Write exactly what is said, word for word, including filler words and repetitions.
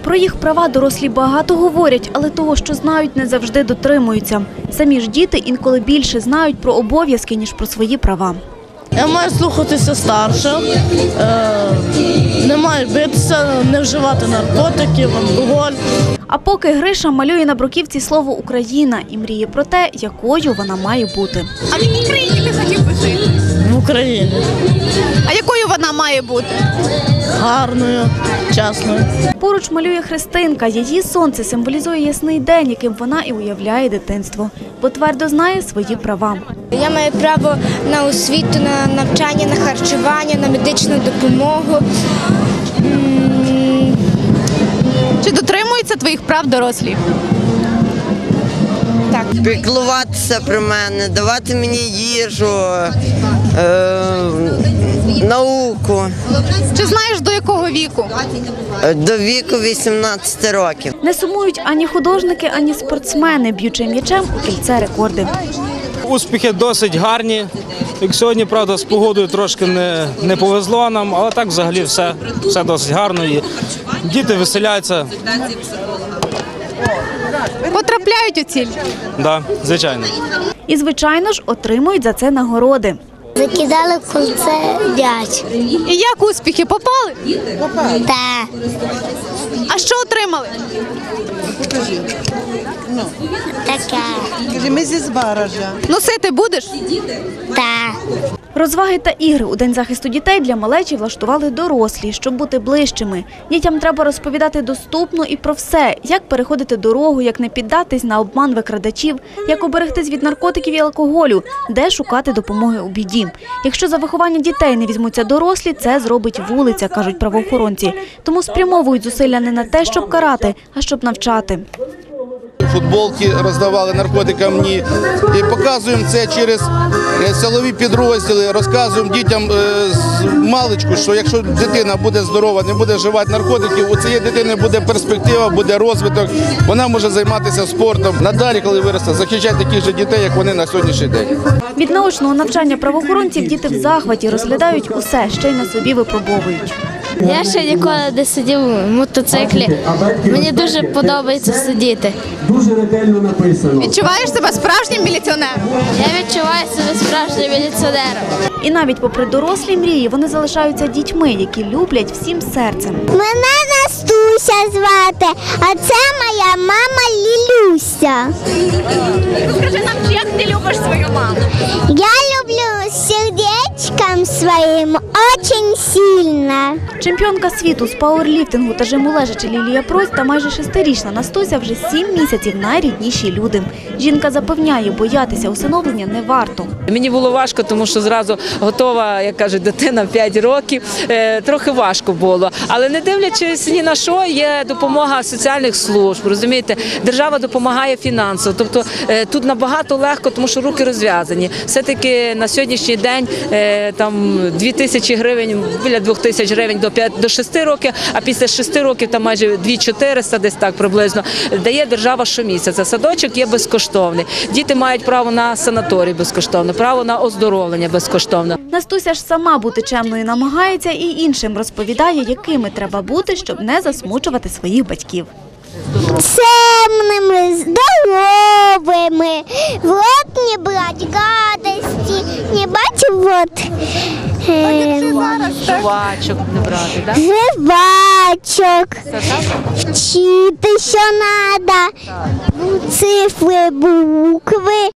Про їх права дорослі багато говорять, але того, що знають, не завжди дотримуються. Самі ж діти інколи більше знають про обов'язки, ніж про свої права. Я маю слухатися старших, не маю битися, не вживати наркотиків, алкоголь. А поки Гриша малює на бруківці слово «Україна» і мріє про те, якою вона має бути. А в якій країні ти хотів би жити? В Україні. А якою вона має бути? Гарною, чесною. Поруч малює Христинка. Її сонце символізує ясний день, яким вона і уявляє дитинство, бо твердо знає свої права. Я маю право на освіту, на навчання, на харчування, на медичну допомогу. Чи дотримуються твоїх прав дорослі? Так. Піклуватися про мене, давати мені їжу, е, науку. Чи знаєш, до якого віку? До віку вісімнадцяти років. Не сумують ані художники, ані спортсмени, б'ючи м'ячем у кільце рекорди. Успіхи досить гарні. Як сьогодні, правда, з погодою трошки не, не повезло нам, але так взагалі все, все досить гарно. І діти веселяються. Потрапляють у ціль? Так, да, звичайно. І, звичайно ж, отримують за це нагороди. Закидали кільце м'яч. І як успіхи? Попали? Так. А що отримали? Таке. Ми зі Збаража. Носити будеш? Так. Розваги та ігри у День захисту дітей для малечі влаштували дорослі, щоб бути ближчими. Дітям треба розповідати доступно і про все, як переходити дорогу, як не піддатись на обман викрадачів, як оберегтись від наркотиків і алкоголю, де шукати допомоги у біді. Якщо за виховання дітей не візьмуться дорослі, це зробить вулиця, кажуть правоохоронці. Тому спрямовують зусилля не на те, щоб карати, а щоб навчати. Футболки роздавали наркотикам, і показуємо це через силові підрозділи, розказуємо дітям з маличку, що якщо дитина буде здорова, не буде вживати наркотиків, у цієї дитини буде перспектива, буде розвиток, вона може займатися спортом. Надалі, коли виросте, захищати таких же дітей, як вони на сьогоднішній день. Від наочного навчання правоохоронців діти в захваті розглядають усе, ще й на собі випробовують. Я ще ніколи не сидів в мотоциклі. Мені дуже подобається сидіти. Дуже ретельно написано. Відчуваєш себе справжнім міліціонером? Я відчуваю себе справжнім міліціонером. І навіть попри дорослі мрії, вони залишаються дітьми, які люблять всім серцем. Мене Настуся звати, а це моя мама Лілюся. Скажи нам, як ти любиш свою маму? Я люблю сердечком своїм дуже сильно. Чемпіонка світу з пауерліфтингу та жиму лежачи Лілія Прось та майже шестирічна Настуся вже сім місяців найрідніші люди. Жінка запевняє, боятися усиновлення не варто. Мені було важко, тому що зразу готова, як кажуть, дитина в п'ять років. Е, трохи важко було. Але не дивлячись ні на що, є допомога соціальних служб, розумієте? Держава допомагає фінансово. Тобто е, тут набагато легко, тому що руки розв'язані. Все-таки на сьогоднішній день е, там дві тисячі гривень, біля двох тисяч гривень до п'яти до шести років, а після шести років там майже дві тисячі чотириста, десь так приблизно, дає держава щомісяця. Садочок є безкоштовний. Діти мають право на санаторій безкоштовно, право на оздоровлення безкоштовно. Настуся ж сама бути чемною намагається і іншим розповідає, якими треба бути, щоб не засмучувати своїх батьків. Темними, здоровими, в рот не брати гадості, не бачу вот. Жвачок не брати, так? Жвачок, вчити, що треба, цифри, букви.